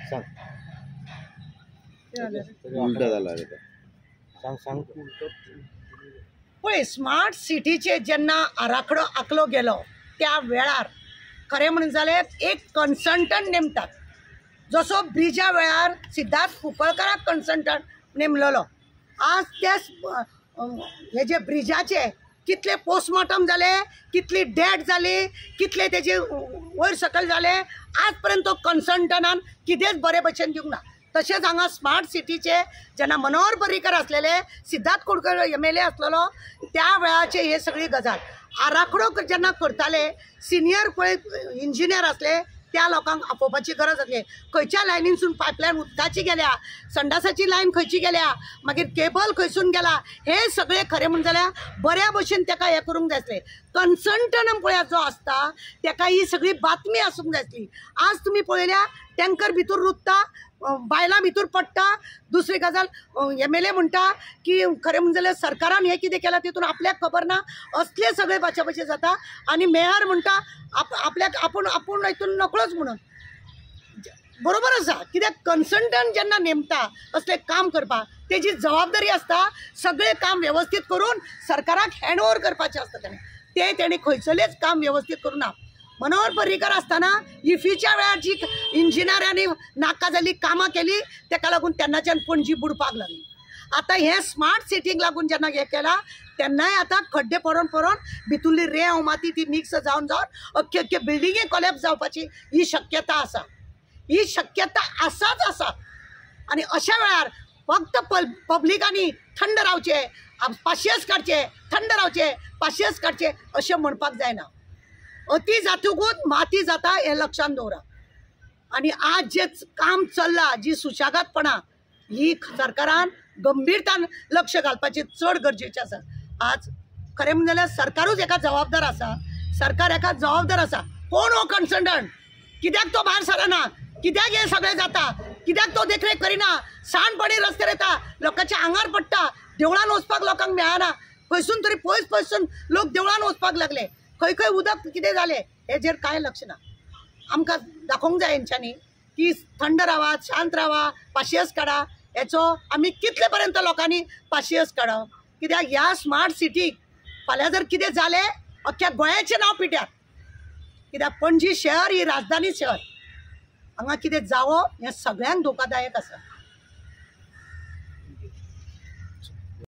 उलटा झाला पळय स्मार्ट सिटीचे जेन्ना आराखडो आखलो गेलो त्या वेळार खरें म्हणून जाल्यार एक कन्सल्टंट नेमतात. जसो ब्रिजा वेळार सिद्धार्थ कुंकळकाराक कन्सल्टंट नेमलेलो. आज त्या हे जे ब्रिजाचे कितले पोस्टमॉर्टम जाले, कितली डेथ जाली, कितले तेजे वयर सकयल जाले, आज पर्यंत तो कन्सल्टंटान कितेंच बरे भशेन दिवंक ना. तशेंच हांगा स्मार्ट सिटीचे जेन्ना मनोहर पर्रीकर आसलेले, सिद्धार्थ कुंकळकार MLA आसलेलो त्या वेळाचे हे सगळी गजाल आराखडो जेन्ना करताले, सिनियर पळय इंजिनियर आसले त्या लोकांक आपोवपाची गरज आसली. खंयच्या लायनीनसून पायपलायन उदकाची गेल्या, संडासाची लायन खंयची गेल्या, मागीर केबल खंयसून गेला, हे सगळे खरें म्हणून जाल्यार बऱ्या भशेन ताका हें करूंक जाय आसलें. कन्सल्टंट पळय जो आसता ताका ही सगळी बातमी आसूंक जाय आसली. आज तुमी पळयल्या टँकर भितर रुतता, बायलां भितर पडटा. दुसरी गजाल MLA म्हणटा की खरें म्हणून जाल्यार सरकारान हें कितें केलां तितून आपल्याक खबर ना, असले सगळे भाशे जाता. आनी मेयर म्हणटा आपल्याक आपूण हितून नकळोच म्हणून. बरोबर आसा, कित्याक कन्सल्टंट जेन्ना नेमता असले काम करपाक तेजी जबाबदारी आसता सगळे काम व्यवस्थित करून सरकाराक हँड ओवर करपाचें आसता. तेणी खंयचलेंच काम व्यवस्थित करूं ना. मनोहर पर्रीकर आसतना इफीच्या वेळार जी इंजिनियरांनी नाका जाल्ली कामां केली ताका लागून तेन्नाच्यान पणजी बुडपाक लागली. आतां हें स्मार्ट सिटीक लागून जेन्ना हें केलां तेन्नाय आतां खड्डे पडोन भितरली रेंव माती ती मिक्स जावन अख्खे बिल्डिंगे कोलॅप्स जावपाची ही शक्यता आसा. ही शक्यता आसाच आसा. आनी अशा वेळार फक्त पब्लिकांनी थंड रावचे, पाशियेस काडचे, थंड रावचे, पाशियेस काडचे अशें म्हणपाक जायना. अति जातकूच माती जाता हें लक्षांत दवरा. आनी आज जे काम चल्लां, जी सुशागतपणां ही सरकारान गंभीरतान लक्ष घालपाची चड गरजेचें आसा. आज खरें म्हणलें जाल्यार सरकारूच हेका जबाबदार आसा. सरकार हेका जबाबदार आसा. कोण हो कन्सल्टंट? कित्याक तो भायर सरना? कित्याक हें सगळें जाता? कित्याक तो देखरेख करिना? सांडपाणी रस्त्यार येता, लोकांच्या आंगार पडटा, देवळान वचपाक लोकांक मेळना. खंयसून तरी पयसून लोक देवळान वचपाक लागले. खंय खंय उदक कितें जालें हेजेर कांय लक्ष ना. आमकां दाखोवंक जाय हेंच्यांनी की थंड रावा, शांत रावा, पाशियेस काडा. हेचो आमी कितले पर्यंत लोकांनी पाशियेस काडप? कित्याक ह्या स्मार्ट सिटीक फाल्यां जर कितें जालें अख्ख्या गोंयाचें नांव पिड्यार. कित्याक पणजी शहर ही राजधानी शहर. हांगा कितें जावप हें सगळ्यांक धोकादायक आसा.